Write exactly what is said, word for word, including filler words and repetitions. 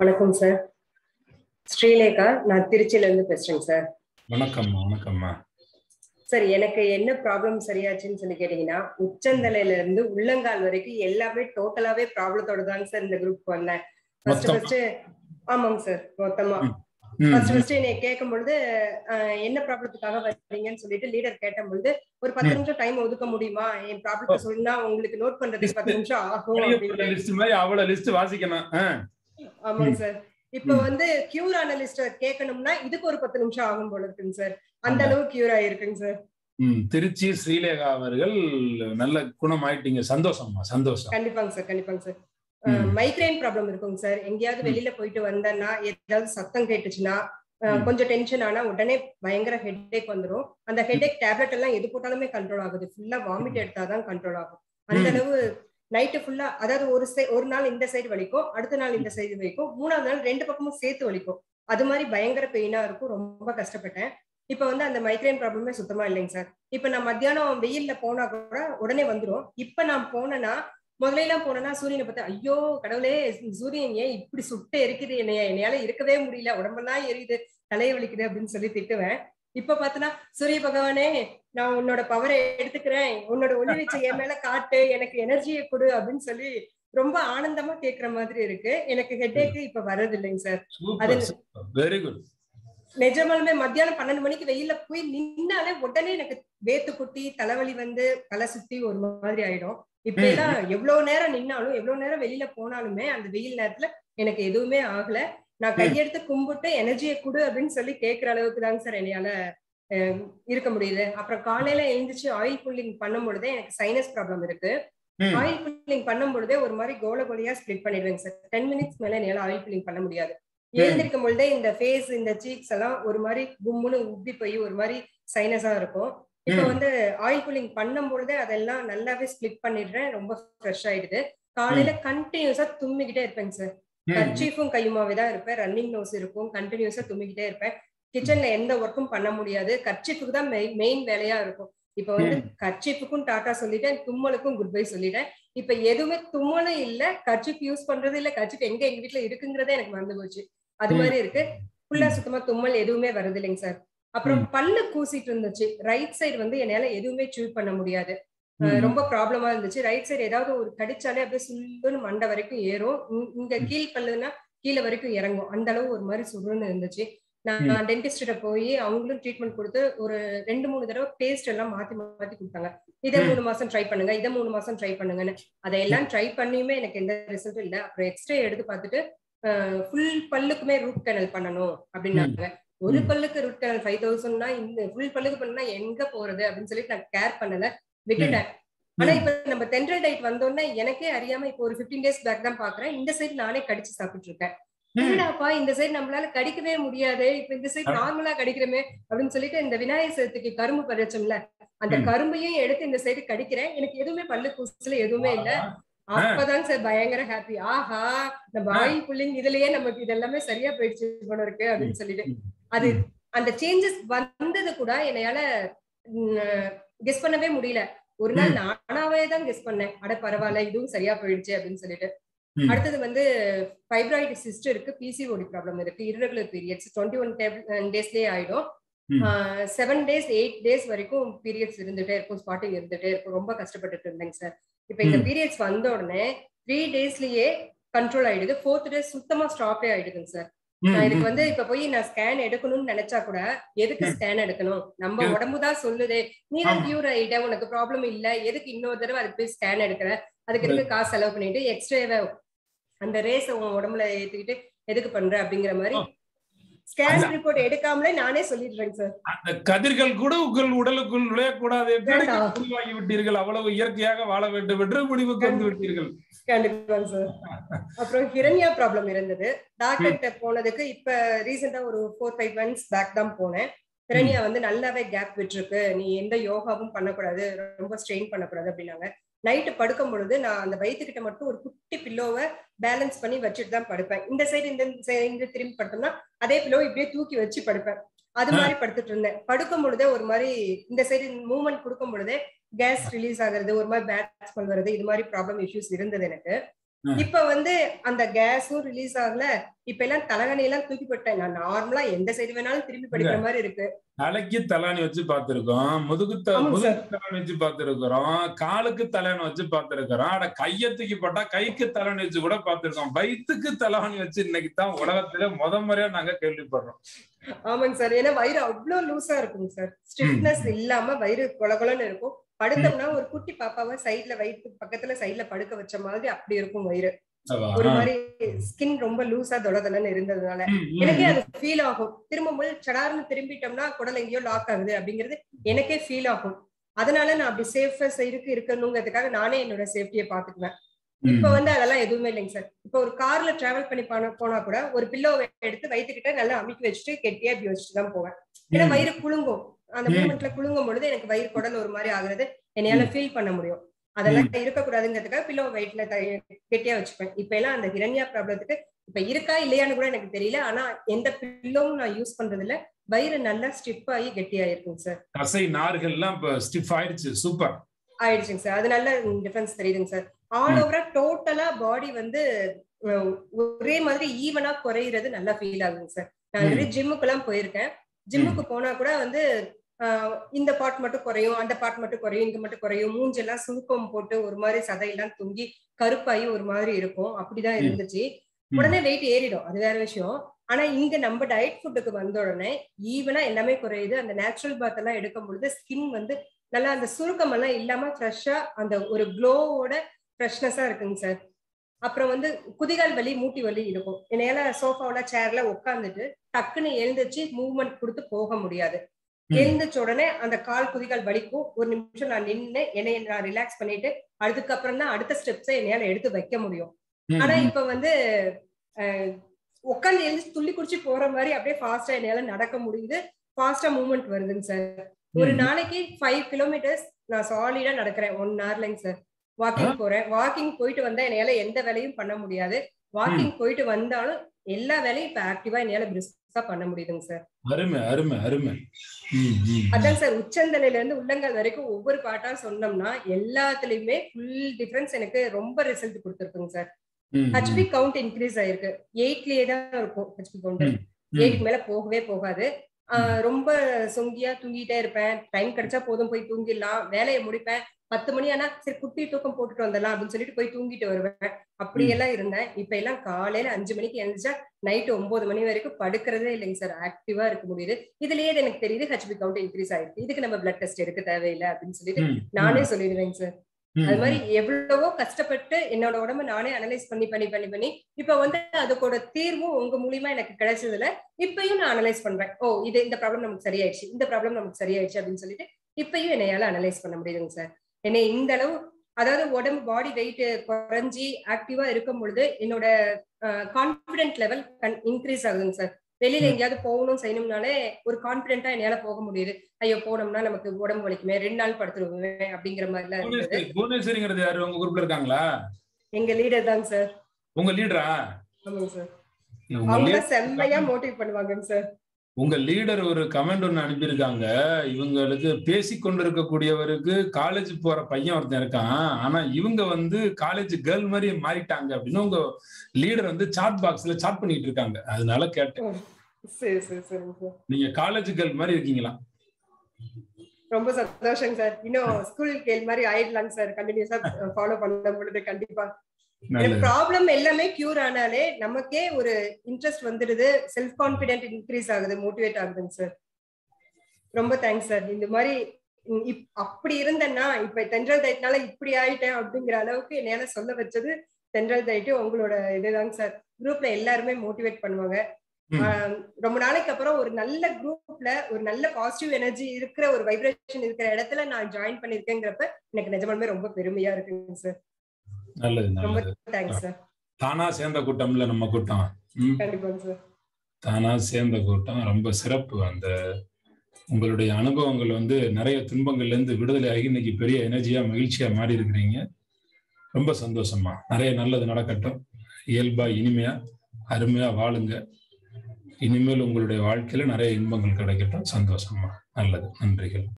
வணக்கம் சார். ஸ்ரீலேகா, நான் திருச்சியில இருந்து பேசுறேங்க சார். வணக்கம்மா. வணக்கம்மா. சார், எனக்கு என்ன ப்ராப்ளம் சரியாச்சுன்னு சொல்லி கேட்டீங்கன்னா, உச்சந்தலையில இருந்து உள்ளங்கால் வரைக்கும் எல்லாமே டோட்டலாவே ப்ராப்ளத்தோட தாங்க சார் இந்த குரூப் வந்தேன். ஃபர்ஸ்ட் ஃபர்ஸ்ட் ஆமாங்க சார், மொத்தமா ஃபர்ஸ்ட் ஃபர்ஸ்ட் என்னை கேட்கும் பொழுது என்ன ப்ராப்ளத்துக்காக வரீங்கன்னு சொல்லிட்டு லீடர் கேட்ட பொழுது ஒரு பத்து நிமிஷம் டைம் ஒதுக்க முடியுமா, என் ப்ராப்ளத்தை சொன்னா உங்களுக்கு நோட் பண்றதுக்கு பத்து நிமிஷம் ஆகும் அப்படின்னு. ஆமாங்க சார். இப்ப வந்து கியூர் அனலிஸ்ட் கேட்கணும்னா இதுக்கு ஒரு பத்து நிமிஷம் ஆகும் போல இருக்குங்க சார். அந்த அளவு கியூர் ஆயிருக்குங்க சார். திருச்சி ஸ்ரீலேகா அவர்கள் நல்ல குணம் ஆயிட்டீங்க. சந்தோஷமா, சந்தோஷம். கண்டிப்பாங்க சார், கண்டிப்பாங்க சார். மைக்ரைன் ப்ராப்ளம் இருக்குங்க சார். எங்கேயாவது வெளியில போயிட்டு வந்தேன்னா ஏதாவது சத்தம் கேட்டுச்சுன்னா கொஞ்சம் டென்ஷன் ஆனா உடனே பயங்கர ஹெட்ஏக் வந்துடும். அந்த ஹெட்ஏக் டேப்லெட் எல்லாம் எது போட்டாலுமே கண்ட்ரோல் ஆகுது. ஃபுல்லா வாமிட் எடுத்தாதான் கண்ட்ரோல் ஆகும். அந்த அளவு நைட்டு ஃபுல்லா, அதாவது ஒரு ஒரு நாள் இந்த சைடு வலிக்கும், அடுத்த நாள் இந்த சைடு வலிக்கும், மூணாவது நாள் ரெண்டு பக்கமும் சேர்த்து வலிக்கும். அது மாதிரி பயங்கர பெயினா இருக்கும். ரொம்ப கஷ்டப்பட்டேன். இப்ப வந்து அந்த மைக்ரைன் ப்ராப்ளமே சுத்தமா இல்லைங்க சார். இப்ப நான் மத்தியானம் வெயில்ல போனா கூட உடனே வந்துடும். இப்ப நான் போனேன்னா, முதல்ல எல்லாம் போனேன்னா சூரியனை பார்த்தா ஐயோ கடவுளே, சூரியன் ஏன் இப்படி சுட்டு எரிக்குது, என்னைய என்னையால இருக்கவே முடியல, உடம்பெல்லாம் எரியுது, தலையை வலிக்குது அப்படின்னு சொல்லி திட்டுவேன். இப்ப பாத்தனா, சூரிய பகவானே நான் உன்னோட பவரை எடுத்துக்கிறேன், உன்னோட ஒளி வீச்சை என் மேல காட்டு, எனக்கு எனர்ஜியை கொடு அப்படின்னு சொல்லி ரொம்ப ஆனந்தமா கேட்கிற மாதிரி இருக்கு. எனக்கு ஹெட்ஏக் இப்ப வர்றது இல்லைங்க சார். அது வெரி குட். நிஜமாலுமே மத்தியானம் பன்னெண்டு மணிக்கு வெயில்ல போய் நின்னாலே உடனே எனக்கு வேத்து குட்டி, தலைவலி வந்து தலை சுத்தி ஒரு மாதிரி ஆயிடும். இப்ப எல்லாம் எவ்வளவு நேரம் நின்னாலும் எவ்வளவு நேரம் வெளியில போனாலுமே அந்த வெயில் நேரத்துல எனக்கு எதுவுமே ஆகல. நான் கையெடுத்து கும்பிட்டு எனர்ஜியை கொடு அப்படின்னு சொல்லி கேட்கிற அளவுக்கு தாங்க சார் என்னையால இருக்க முடியுது. அப்புறம் காலையில எழுந்துச்சு ஆயில் புல்லிங் பண்ணும் பொழுதே எனக்கு சைனஸ் ப்ராப்ளம் இருக்கு. ஆயில் புல்லிங் பண்ணும் பொழுதே ஒரு மாதிரி கோல கோலியா ஸ்ப்ளிட் பண்ணிடுவேங்க சார். டென் மினிட்ஸ் மேல என்னால ஆயில் புல்லிங் பண்ண முடியாது. எழுந்திருக்கும் பொழுதே இந்த ஃபேஸ், இந்த சீக்ஸ் எல்லாம் ஒரு மாதிரி கும்முன்னு உப்பி போய் ஒரு மாதிரி சைனஸா இருக்கும். இப்ப வந்து ஆயில் புல்லிங் பண்ணும் பொழுதே அதெல்லாம் நல்லாவே ஸ்ப்ளிட் பண்ணிடுறேன். ரொம்ப ஃப்ரெஷ் ஆயிடுது. காலையில கண்டினியூஸா தும்மிக்கிட்டே இருப்பேங்க சார். கர்ச்சீஃபும் கையுமாவே தான் இருப்பேன். ரன்னிங் நோஸ் இருக்கும். கண்டினியூஸா தும்மிக்கிட்டே இருப்பேன். கிச்சன்ல எந்த ஒர்க்கும் பண்ண முடியாது. கர்ச்சீஃபுக்கு தான் மெயின் வேலையா இருக்கும். இப்ப வந்து கர்ச்சீஃபுக்கும் டாட்டா சொல்லிட்டேன், தும்மலுக்கும் குட் பை சொல்லிட்டேன். இப்ப எதுவுமே தும்மலும் இல்ல, கர்ச்சீஃப் யூஸ் பண்றது இல்ல, கர்ச்சீஃப் எங்க எங்க வீட்டுல இருக்குங்கிறதே எனக்கு மறந்து போச்சு. அது மாதிரி இருக்கு. ஃபுல்லா சுத்தமா தும்மல் எதுவுமே வருது இல்லைங்க சார். அப்புறம் பல்லு கூசிட்டு இருந்துச்சு. ரைட் சைடு வந்து என்னால எதுவுமே சூ பண்ண முடியாது. ரொம்ப ப்ராப்ளமா இருந்துச்சு. ரைட் சைடு ஏதாவது ஒரு கடிச்சாலே அப்படியே சுல்லுன்னு மண்டை வரைக்கும் ஏறும். இங்க கீழ் பல்லுன்னா கீழே வரைக்கும் இறங்கும். அந்த அளவு ஒரு மாதிரி சுருன்னு இருந்துச்சு. நான் டென்டிஸ்ட போய் அவங்களும் ட்ரீட்மெண்ட் கொடுத்து ஒரு ரெண்டு மூணு தடவை பேஸ்ட் எல்லாம் மாத்தி மாத்தி கொடுத்தாங்க. இதை மூணு மாசம் ட்ரை பண்ணுங்க, இதை மூணு மாசம் ட்ரை பண்ணுங்கன்னு. அதையெல்லாம் ட்ரை பண்ணியுமே எனக்கு எந்த ரிசல்ட்டும் இல்லை. அப்புறம் எக்ஸ்ரே எடுத்து பார்த்துட்டு ஃபுல் பல்லுக்குமே ரூட் கேனல் பண்ணணும் அப்படின்னாங்க. ஒரு பல்லுக்கு ரூட் கேனல் ஃபைவ் தௌசண்ட்னா இந்த ஃபுல் பல்லுக்கு பண்ணா எங்க போறது அப்படின்னு சொல்லிட்டு நான் கேர் பண்ணல, விட்டுட்டேன். ஆனா இப்ப நம்ம தென்றல் டைட் வந்தோம்னா எனக்கே அறியாம இப்போ ஒரு பிப்டீன் டேஸ் பேக் தான் பாக்குறேன், இந்த சைடு நானே கடிச்சு சாப்பிட்டு இருக்கேன். என்னடாப்பா இந்த சைடு நம்மளால கடிக்கவே முடியாது, இப்ப இந்த சைடு நார்மலா கடிக்கிறமே அப்படின்னு சொல்லிட்டு இந்த விநாயகர் சதுர்த்திக்கு கரும்பு பறிச்சோம்ல, அந்த கரும்பையும் எடுத்து இந்த சைடு கடிக்கிறேன். எனக்கு எதுவுமே பல்லு கூசுல எதுவுமே இல்ல. அப்பதான் சார் பயங்கர ஹாப்பி. ஆஹா, நம்ம ஆயில் புல்லிங் இதுலயே நமக்கு இது எல்லாமே சரியா போயிடுச்சு போல இருக்கு அப்படின்னு சொல்லிட்டு. அது அந்த சேஞ்சஸ் வந்தது கூட என்னையால கெஸ் பண்ணவே முடியல. ஒரு நாள் நானாவே தான் கெஸ் பண்ணேன், அட பரவாயில்ல இதுவும் சரியா போயிடுச்சு அப்படின்னு சொல்லிட்டு. அடுத்தது வந்து ஃபைப்ராய்டு சிஸ்ட் இருக்கு, பிசிஓடி ப்ராப்ளம் இருக்கு, இர்ரெகுலர் பீரியட்ஸ் டுவெண்ட்டி ஒன் டேஸ்லயே ஆயிடும். செவன் டேஸ் எயிட் டேஸ் வரைக்கும் பீரியட்ஸ் இருந்துட்டே இருக்கும், ஸ்பாட்டிங் இருந்துட்டே இருக்கும். ரொம்ப கஷ்டப்பட்டுட்டு இருந்தேங்க சார். இப்ப இந்த பீரியட்ஸ் வந்த உடனே த்ரீ டேஸ்லயே கண்ட்ரோல் ஆயிடுது. ஃபோர்த் டேஸ் சுத்தமா ஸ்டாப்பே ஆயிடுதுங்க சார். நான் இதுக்கு வந்து இப்ப போய் நான் ஸ்கேன் எடுக்கணும்னு நினைச்சா கூட எதுக்கு ஸ்கேன் எடுக்கணும், நம்ம உடம்புதான் சொல்லுதே நீ தான் கியூர் ஆயிட்ட, உனக்கு ப்ராப்ளம் இல்ல, எதுக்கு இன்னொரு தடவை அதுக்கு போய் ஸ்கேன் எடுக்கிற, அதுக்கு எதுக்கு காசு செலவு பண்ணிட்டு எக்ஸ்ட்ரேவை அந்த ரேஸ உன் உடம்புல ஏத்துக்கிட்டு எதுக்கு பண்ற அப்படிங்கிற மாதிரி ஸ்கேன் ரிப்போர்ட் எடுக்காமலே நானே சொல்லிடுறேன் சார். அந்த கதிர்கள் கூட உங்கள் உடலுக்குள் நுழையக்கூடாது வாங்கி விட்டீர்கள், அவ்வளவு இயற்கையாக வாழ வேண்டும் என்று முடிவுக்கு வந்து விட்டீர்கள். கண்டிப்பா சார். அப்புறம் ஹிரண்யா ப்ராப்ளம் இருந்தது. டாக்டர்கிட்ட போனதுக்கு இப்ப ரீசெண்டா ஒரு ஃபோர் ஃபைவ் மந்த்ஸ் பேக் தான் போனேன். ஹிரண்யா வந்து நல்லாவே கேப் விட்டுருக்கு, நீ எந்த யோகாவும் பண்ணக்கூடாது, ரொம்ப ஸ்ட்ரெயின் பண்ணக்கூடாது அப்படின்னாங்க. நைட்டு படுக்கும் பொழுது நான் அந்த வயிற்றுக்கிட்ட மட்டும் ஒரு குட்டி பில்லோவை பேலன்ஸ் பண்ணி வச்சுட்டு தான் படுப்பேன். இந்த சைடு இந்த சைடு திரும்பி படுத்தோம்னா அதே பில்லோ இப்படியே தூக்கி வச்சு படுப்பேன். அது மாதிரி படுத்துட்டு இருந்தேன். படுக்கும் பொழுதே ஒரு மாதிரி இந்த சைடு மூவ்மெண்ட் கொடுக்கும் பொழுதே கேஸ் ரிலீஸ் ஆகுறது, ஒரு மாதிரி பேட் ஸ்மெல் வருது, இது மாதிரி ப்ராப்ளம் இஷ்யூஸ் இருந்தது எனக்கு. இப்ப வந்து அந்த கேஸும் ரிலீஸ் ஆகல. இப்ப எல்லாம் தலகாணி எல்லாம் தூக்கி போட்டேன். நான் நார்மலா எந்த சைடு வேணாலும் திரும்பி படுக்கிற மாதிரி இருக்கு. தலைக்கு தலாணி வச்சு பாத்துருக்கோம், முதுகு முதுகு தலாணி வச்சு பாத்துருக்கிறோம், காலுக்கு தலாணி வச்சு பாத்துருக்கிறோம், அட கைய தூக்கி போட்டா கைக்கு தலாணி வச்சு கூட பாத்துருக்கோம். வயிற்றுக்கு தலாணி வச்சு இன்னைக்கு தான் உலகத்துல முத முறையா நாங்க கேள்விப்படுறோம். ஆமாங்க சார். ஏன்னா வயிறு அவ்வளவு லூசா இருக்குங்க சார். ஸ்டிஃப்னஸ் இல்லாம வயிறு கொலகொலன்னு இருக்கும். படுத்தோம்னா ஒரு குட்டி பாப்பாவை சைட்ல வயிற்று பக்கத்துல சைட்ல படுக்க வச்ச மாதிரி அப்படி இருக்கும் வயிறு. ஒரு மாதிரி ஸ்கின் ரொம்ப லூசா தொலதொலன்னு இருந்ததுனால எனக்கே அது ஃபீல் ஆகும். திரும்பும்போது சடார்னு திரும்பிட்டோம்னா குடல் எங்கேயோ லாக் ஆகுது அப்படிங்கிறது எனக்கே ஃபீல் ஆகும். அதனால நான் அப்படி சேஃபா சைடுக்கு இருக்கணுங்கிறதுக்காக நானே என்னோட சேஃப்டியை பாத்துக்குவேன். இப்ப வந்து அதெல்லாம் எதுவுமே இல்லைங்க சார். இப்ப ஒரு கார்ல டிராவல் பண்ணி போனா கூட ஒரு பில்லோவை எடுத்து வயிற்றுக்கிட்ட நல்லா அமுக்கி வச்சுட்டு கெட்டியா இப்படி வச்சுட்டு தான் போவேன். ஏன்னா வயிறு குலுங்கும். அந்த மூமெண்ட்ல குலுங்கும் பொழுது எனக்கு வயிறு குடல் ஒரு மாதிரி ஆகுறது என்னால ஃபீல் பண்ண முடியும். அதெல்லாம் இருக்கக்கூடாதுங்கிறதுக்காக பில்லோ வயிற்றுல கெட்டியா வச்சுப்பேன். இப்ப எல்லாம் அந்த ஹிரண்யா ப்ராப்ளத்துக்கு இப்ப இருக்கா இல்லையான்னு கூட எனக்கு தெரியல. ஆனா எந்த பில்லோவும் நான் யூஸ் பண்றது இல்ல. வயிறு நல்லா ஸ்டிஃப் ஆகி கெட்டியா இருக்குங்க சார். தசை நார்கள் எல்லாம் ஸ்டிஃப் ஆயிடுச்சு. சூப்பர் ஆயிடுச்சுங்க சார். அது நல்ல டிஃபரன்ஸ் தெரியுதுங்க சார். ஆல் ஓவரா டோட்டலா பாடி வந்து ஒரே மாதிரி ஈவனா குறையிறது நல்லா ஃபீல் ஆகுங்க சார். நான் ஆல்ரெடி ஜிம்முக்கு எல்லாம் போயிருக்கேன். ஜிம்முக்கு போனா கூட வந்து இந்த பார்ட் மட்டும் குறையும், அந்த பார்ட் மட்டும் குறையும், இங்க மட்டும் குறையும். மூஞ்செல்லாம் சுருக்கம் போட்டு ஒரு மாதிரி சதையெல்லாம் தொங்கி கருப்பாயி ஒரு மாதிரி இருக்கும். அப்படிதான் இருந்துச்சு. உடனே வெயிட் ஏறிடும், அது வேற விஷயம். ஆனா இங்க நம்ம டயட் ஃபுட்டுக்கு வந்த உடனே ஈவனா எல்லாமே குறையுது. அந்த நேச்சுரல் பாத் எல்லாம் எடுக்கும் பொழுது ஸ்கின் வந்து நல்லா அந்த சுருக்கம் எல்லாம் இல்லாம ஃப்ரெஷ்ஷா அந்த ஒரு க்ளோவோட ஃப்ரெஷ்னஸா இருக்குங்க சார். அப்புறம் வந்து குதிகால் வலி மூட்டி வலி இருக்கும். என்னால சோஃபாவோட சேர்ல உட்காந்துட்டு டக்குன்னு எழுந்திரிச்சு மூவ்மெண்ட் கொடுத்து போக முடியாது. எழுந்திரிச்ச உடனே அந்த கால் குதிகால் வலிக்கும். ஒரு நிமிஷம் நான் நின்று என்னை நான் ரிலாக்ஸ் பண்ணிட்டு அதுக்கப்புறம் தான் அடுத்த ஸ்டெப்ஸை என்னால எடுத்து வைக்க முடியும். ஆனா இப்ப வந்து அஹ் உட்காந்து எழுந்து துள்ளி குடிச்சு போற மாதிரி அப்படியே ஃபாஸ்டா என்னால நடக்க முடியுது. ஃபாஸ்டா மூவ்மெண்ட் வருதுங்க சார். ஒரு நாளைக்கு ஃபைவ் கிலோமீட்டர்ஸ் நான் சாலிடா நடக்கிறேன் ஒன் ஹவர்லங்க சார். வாக்கிங் போறேன். வாக்கிங் போயிட்டு வந்தா என்னால எந்த வேலையும் பண்ண முடியாது. வாக்கிங் போயிட்டு வந்தாலும் எல்லா வேலையும் இப்ப ஆக்டிவா என்னால பிரிஸ்கா பண்ண முடியுதுங்க சார். அருமை அருமை அருமை. அதான் சார், உச்சந்தலையில இருந்து உள்ளங்கால் வரைக்கும் ஒவ்வொரு பாட்டா சொன்னோம்னா எல்லாத்துலயுமே ஃபுல் டிஃபரன்ஸ் எனக்கு ரொம்ப ரிசல்ட் கொடுத்துருக்குங்க சார். ஹெச்பி கவுண்ட் இன்க்ரீஸ் ஆயிருக்கு. எயிட்லயே தான் இருக்கும் ஹெச்பி கவுண்ட். எயிட் மேல போகவே போகாது. ஆஹ் ரொம்ப சொங்கியா தூங்கிட்டே இருப்பேன். டைம் கிடைச்சா போதும் போய் தூங்கிடலாம், வேலையை முடிப்பேன். பத்து மணி ஆனா சரி குட்டி தூக்கம் போட்டுட்டு வந்துடலாம் அப்படின்னு சொல்லிட்டு போய் தூங்கிட்டு வருவேன். அப்படியெல்லாம் இருந்தேன். இப்ப எல்லாம் காலையில அஞ்சு மணிக்கு எழுந்திரிச்சா நைட்டு ஒன்பது மணி வரைக்கும் படுக்கிறதே இல்லைங்க சார். ஆக்டிவா இருக்க முடியுது. இதுலயே எனக்கு தெரியுது ஹெச்பி கவுண்ட் இன்க்ரீஸ் ஆயிருக்கு. இதுக்கு நம்ம பிளட் டெஸ்ட் எடுக்க தேவையில்லை அப்படின்னு சொல்லிட்டு நானே சொல்லிடுவேங்க சார். அது மாதிரி எவ்வளவோ கஷ்டப்பட்டு என்னோட உடம்பு நானே அனலைஸ் பண்ணி பண்ணி பண்ணி பண்ணி இப்ப வந்து அதுக்கோட தீர்வும் உங்க மூலியமா எனக்கு கிடைச்சதுல இப்பயும் நான் அனலைஸ் பண்றேன். ஓ இது இந்த ப்ராப்ளம் நமக்கு சரியாயிடுச்சு, இந்த ப்ராப்ளம் நமக்கு சரியாயிடுச்சு அப்படின்னு சொல்லிட்டு இப்பயும் என்னையால அனலைஸ் பண்ண முடியுதுங்க சார். என்னை இந்த அளவு அதாவது உடம்பு பாடி வெயிட் குறைஞ்சி ஆக்டிவா இருக்கும் பொழுது என்னோட கான்பிடென்ட் லெவல் இன்க்ரீஸ் ஆகுதுங்க சார். வெளியில எங்கேயாவது போகணும் செய்யணும்னாலே ஒரு கான்பிடென்ட்டா என்னால போக முடியுது. ஐயோ போனோம்னா நமக்கு உடம்பு வலிக்குமே, ரெண்டு நாள் படுத்துருவேன் அப்படிங்கிற மாதிரி எல்லாம் இருந்தது. புவனேஸ்வரிங்கிறது யாரு உங்க குரூப்ல இருக்காங்களா? எங்க லீடர் தாங்க சார். உங்க லீடரா? ஆமாங்க சார். அவங்க செம்மையா மோட்டிவேட் பண்ணுவாங்க சார். உங்க லீடர் ஒரு கமெண்ட் ஒண்ணு அனுப்பியிருக்காங்க. இவங்களுக்கு பேசி கொண்டிருக்கக்கூடியவருக்கு காலேஜ் போற பையன் ஒருத்தன் இருக்கான், ஆனா இவங்க வந்து காலேஜ் கேர்ள் மாதிரி மாறிட்டாங்க அப்படின்னு உங்க லீடர் வந்து சாட் பாக்ஸ்ல சாட் பண்ணிட்டு இருக்காங்க. அதனால கேட்டேன். சரி சரி சரிங்க சார். நீங்க காலேஜ் கேர்ள் மாதிரி இருக்கீங்களா? ரொம்ப சந்தோஷம் சார். இன்னும் ஸ்கூல் கேர்ள் மாதிரி ஆயிடலாங்க சார். கண்டினியூஸா ஃபாலோ பண்ண பொழுது கண்டிப்பா ப்ராப்ளம் எல்லாமே கியூர் ஆனாலே நமக்கே ஒரு இன்ட்ரெஸ்ட் வந்துடுது, செல்ஃப் கான்பிடென்ட் இன்க்ரீஸ் ஆகுது, மோட்டிவேட் ஆகுதுங்க சார். ரொம்ப தேங்க்ஸ் சார். இந்த மாதிரி அப்படி இருந்தேன்னா இப்ப தென்றல் டயட்னால இப்படி ஆயிட்டேன் அப்படிங்கிற அளவுக்கு என்னால சொல்ல வச்சது தென்றல் டயட்டு உங்களோட இதுதாங்க சார். குரூப்ல எல்லாருமே மோட்டிவேட் பண்ணுவாங்க. ரொம்ப நாளைக்கு அப்புறம் ஒரு நல்ல குரூப்ல ஒரு நல்ல பாசிட்டிவ் எனர்ஜி இருக்கிற ஒரு வைப்ரேஷன் இருக்கிற இடத்துல நான் ஜாயின் பண்ணிருக்கேங்கிறப்ப எனக்கு நிஜமாலுமே ரொம்ப பெருமையா இருக்குங்க சார். நல்லது நல்லது. தானா சேர்ந்த கூட்டம்ல நம்ம கூட்டம். கண்டிப்பாங்க சார். தானா சேர்ந்த கூட்டம் ரொம்ப சிறப்பு. அந்த உங்களுடைய அனுபவங்கள் வந்து நிறைய துன்பங்கள்ல இருந்து விடுதலை ஆகி இன்னைக்கு பெரிய எனர்ஜியா மகிழ்ச்சியா மாறி இருக்கிறீங்க. ரொம்ப சந்தோஷமா. நிறைய நல்லது நடக்கட்டும். இயல்பா இனிமையா அருமையா வாழுங்க. இனிமேல் உங்களுடைய வாழ்க்கையில நிறைய இன்பங்கள் கிடைக்கட்டும். சந்தோஷமா. நல்லது. நன்றிகள்.